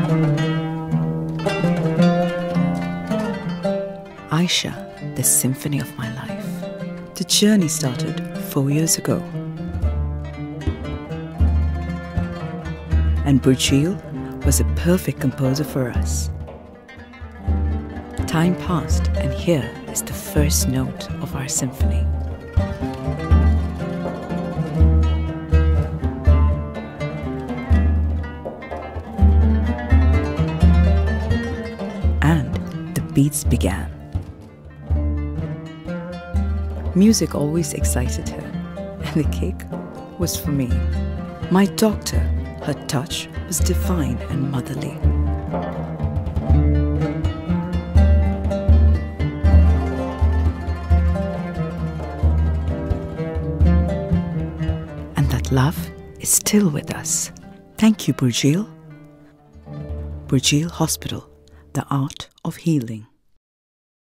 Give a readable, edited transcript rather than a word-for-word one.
Aisha, the symphony of my life. The journey started 4 years ago. And Burjeel was a perfect composer for us. Time passed, and here is the first note of our symphony. And the beats began. Music always excited her, and the cake was for me. My doctor, her touch was divine and motherly. And that love is still with us. Thank you, Burjeel. Burjeel Hospital, the art of healing.